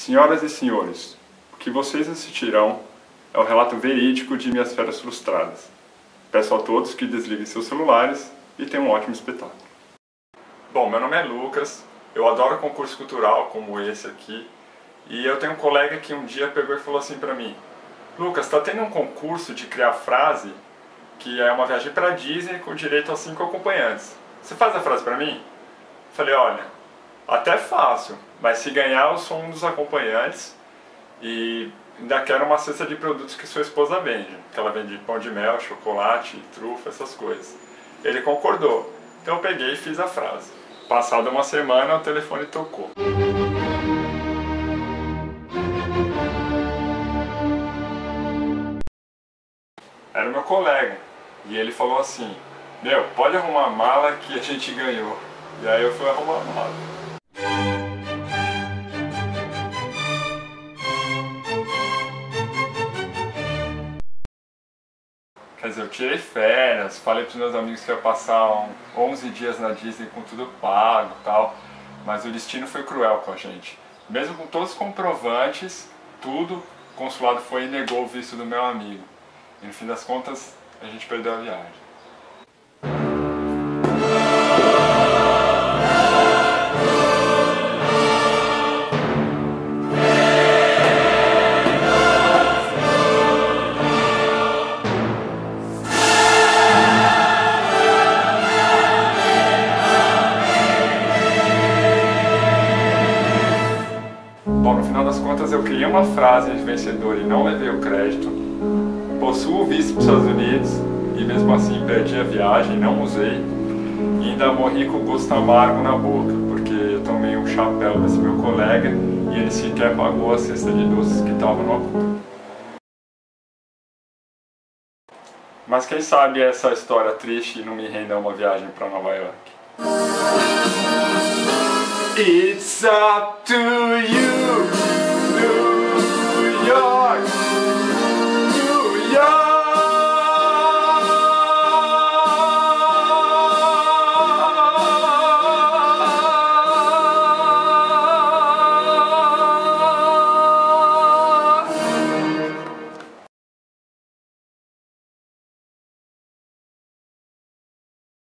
Senhoras e senhores, o que vocês assistirão é o relato verídico de minhas férias frustradas. Peço a todos que desliguem seus celulares e tenham um ótimo espetáculo. Bom, meu nome é Lucas, eu adoro concurso cultural como esse aqui, e eu tenho um colega que um dia pegou e falou assim pra mim: Lucas, tá tendo um concurso de criar frase, que é uma viagem pra Disney com direito a 5 acompanhantes. Você faz a frase pra mim? Falei, olha, até fácil, mas se ganhar eu sou um dos acompanhantes e ainda quero uma cesta de produtos que sua esposa vende. Que ela vende pão de mel, chocolate, trufa, essas coisas. Ele concordou, então eu peguei e fiz a frase. Passada uma semana o telefone tocou. Era o meu colega, e ele falou assim: meu, pode arrumar a mala que a gente ganhou. E aí eu fui arrumar a mala. Quer dizer, eu tirei férias, falei pros meus amigos que ia passar 11 dias na Disney com tudo pago e tal, mas o destino foi cruel com a gente. Mesmo com todos os comprovantes, tudo, o consulado foi e negou o visto do meu amigo. E no fim das contas, a gente perdeu a viagem. Bom, no final das contas eu criei uma frase de vencedor e não levei o crédito. Possuo o visto para os Estados Unidos e mesmo assim perdi a viagem, não usei. E ainda morri com gosto amargo na boca, porque eu tomei um chapéu desse meu colega e ele sequer pagou a cesta de doces que estava no acordo. Mas quem sabe essa história triste não me renda uma viagem para Nova York. It's up to you.